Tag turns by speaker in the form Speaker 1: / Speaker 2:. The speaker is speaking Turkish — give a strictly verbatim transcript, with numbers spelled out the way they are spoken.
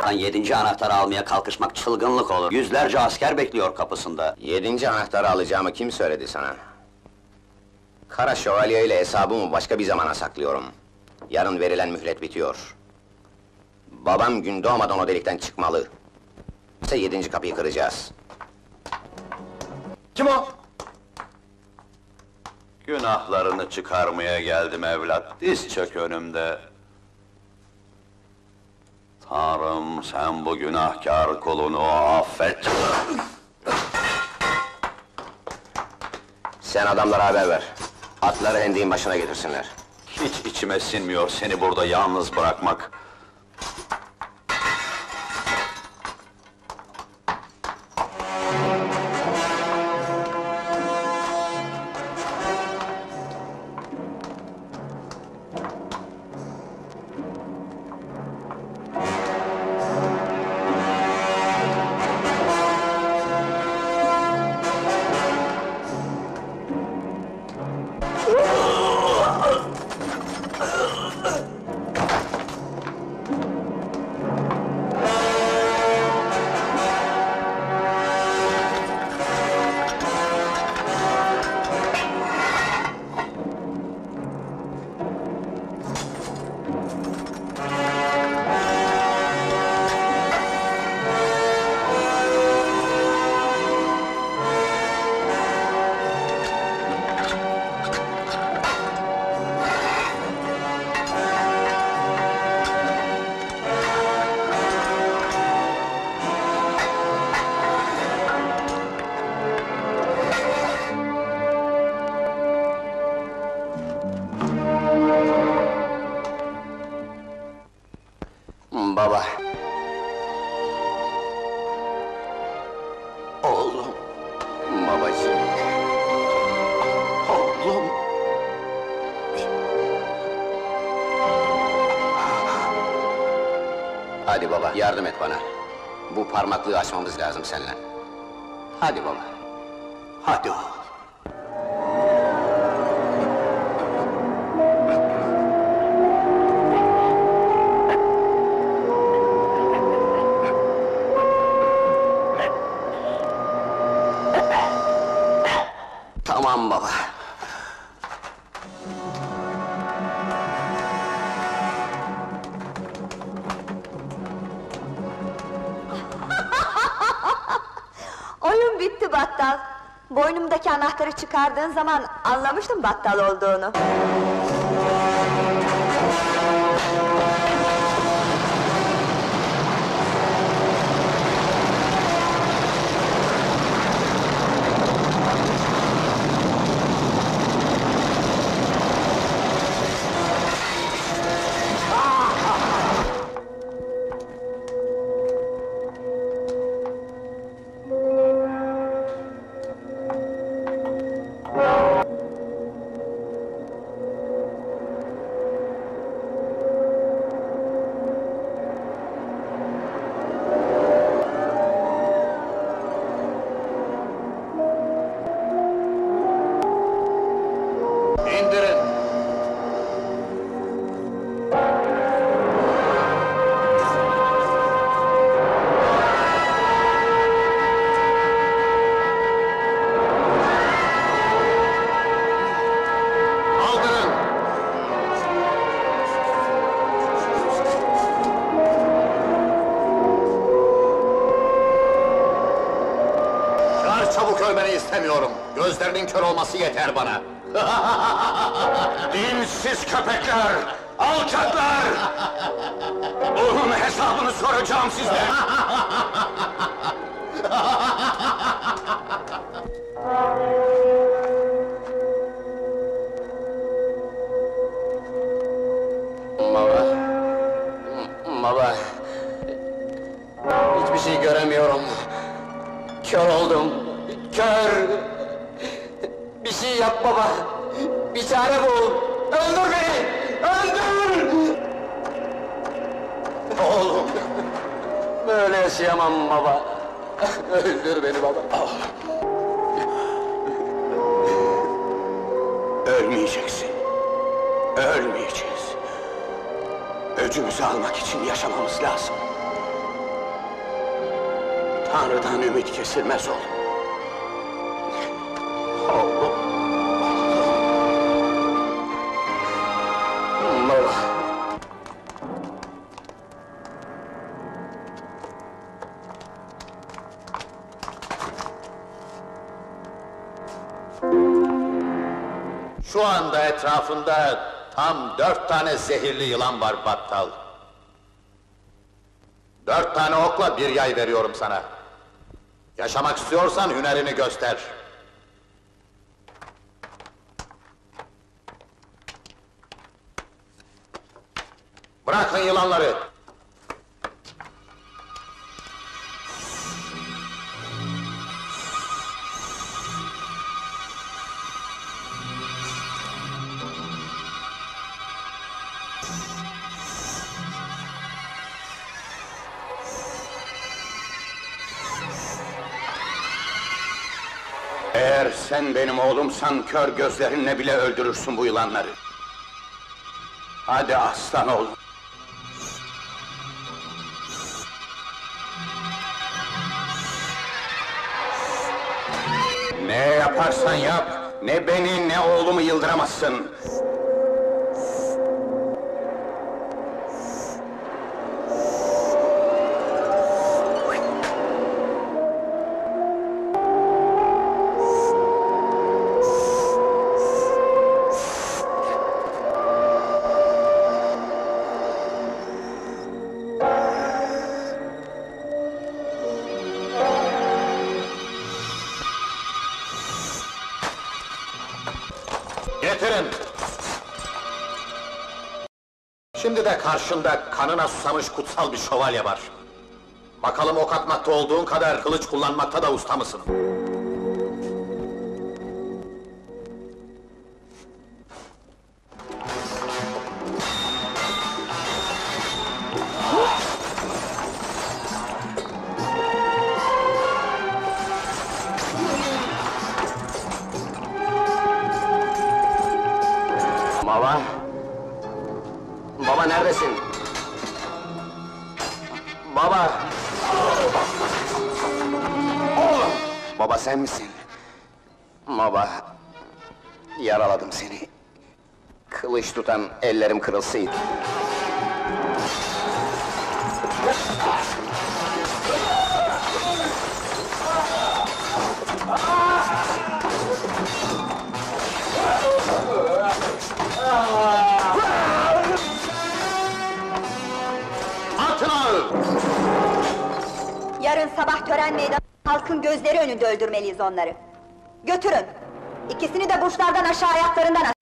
Speaker 1: Allah'tan yedinci anahtarı almaya kalkışmak çılgınlık olur. Yüzlerce asker bekliyor kapısında.
Speaker 2: Yedinci anahtarı alacağımı kim söyledi sana? Kara Şövalye ile hesabımı başka bir zamana saklıyorum. Yarın verilen mühlet bitiyor. Babam gün doğmadan o delikten çıkmalı. İşte yedinci kapıyı kıracağız.
Speaker 3: Kim o?
Speaker 1: Günahlarını çıkarmaya geldim evlat, diz çök önümde. Tanrım, sen bu günahkar kulunu affet.
Speaker 2: Sen adamlara haber ver. Atları hendeğin başına getirsinler.
Speaker 1: Hiç içime sinmiyor seni burada yalnız bırakmak.
Speaker 2: Baba! Oğlum! Babacığım! Oğlum! Hadi baba, yardım et bana. Bu parmaklığı açmamız lazım seninle. Hadi baba!
Speaker 1: Hadi oğlum.
Speaker 2: Tamam baba!
Speaker 4: Oyun bitti battal. Boynumdaki anahtarı çıkardığın zaman anlamıştım battal olduğunu.
Speaker 3: İndirin! Kaldırın! Çağır çabuk ölmeni istemiyorum. Gözlerinin kör olması yeter bana.
Speaker 1: Dinsiz köpekler! Alçaklar! Bunun hesabını soracağım sizden!
Speaker 2: Baba! Baba! Hiçbir şey göremiyorum. Kör oldum! Kör! Bir şey yap baba! Bir çare bul! Öldür beni! Öldür! Oğlum! Böyle yaşayamam baba! Öldür beni baba!
Speaker 1: Ölmeyeceksin. Ölmeyeceğiz. Öcümüzü almak için yaşamamız lazım.
Speaker 3: Tanrı'dan ümit kesilmez oğlum. Oğlum. Baba. Şu anda etrafında tam dört tane zehirli yılan var battal. Dört tane okla bir yay veriyorum sana. Yaşamak istiyorsan hünerini göster. Bırakın yılanları! Eğer sen benim oğlumsan kör gözlerinle bile öldürürsün bu yılanları. Hadi aslan oğlum. Ne yaparsan yap, ne beni ne oğlumu yıldıramazsın. Getirin! Şimdi de karşında kanına susamış kutsal bir şövalye var. Bakalım ok atmakta olduğun kadar kılıç kullanmakta da usta mısın?
Speaker 2: Baba! Baba neredesin? Baba! Oğlum! Baba sen misin? Baba! Yaraladım seni. Kılıç tutan ellerim kırılsaydı.
Speaker 3: Atın ağır!
Speaker 4: Yarın sabah tören meydanı, halkın gözleri önünde öldürmeliyiz onları. Götürün! İkisini de burçlardan aşağı ayaklarından